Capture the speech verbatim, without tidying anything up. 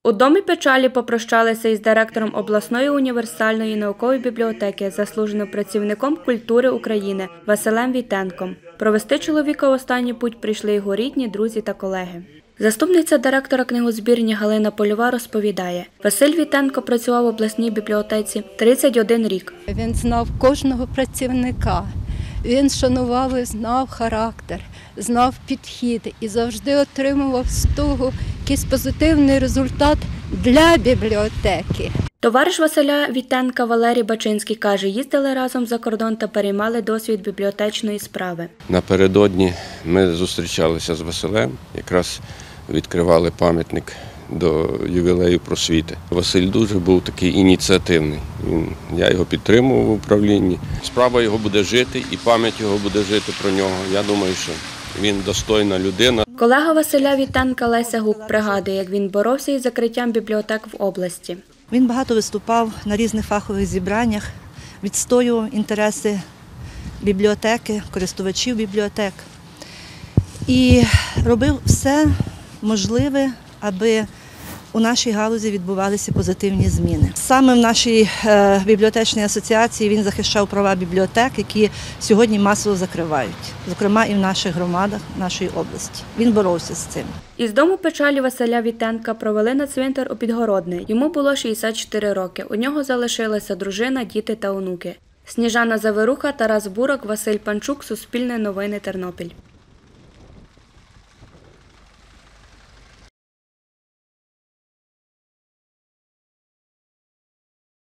У Домі печалі попрощалися із директором обласної універсальної наукової бібліотеки, заслуженим працівником культури України Василем Війтенком. Провести чоловіка в останній путь прийшли його рідні, друзі та колеги. Заступниця директора книгозбірні Галина Польова розповідає, Василь Війтенко працював в обласній бібліотеці тридцять один рік. Він знав кожного працівника, він шанував і знав характер, знав підхід і завжди отримував з того якийсь позитивний результат для бібліотеки. Товариш Василя Війтенка Валерій Бачинський каже, їздили разом за кордон та переймали досвід бібліотечної справи. Напередодні ми зустрічалися з Василем, якраз відкривали пам'ятник до ювілею просвіти. Василь дуже був такий ініціативний. Він, я його підтримував в управлінні. Справа його буде жити і пам'ять його буде жити про нього. Я думаю, що він достойна людина. Колега Василя Війтенка Леся Гук пригадує, як він боровся із закриттям бібліотек в області. Він багато виступав на різних фахових зібраннях, відстоював інтереси бібліотеки, користувачів бібліотек і робив все можливе, аби у нашій галузі відбувалися позитивні зміни. Саме в нашій е, бібліотечній асоціації він захищав права бібліотек, які сьогодні масово закривають, зокрема і в наших громадах нашої області. Він боровся з цим. Із Дому печалі Василя Війтенка провели на цвинтар у Підгородне. Йому було шістдесят чотири роки. У нього залишилася дружина, діти та онуки. Сніжана Заверуха, Тарас Бурак, Василь Панчук, Суспільне новини, Тернопіль.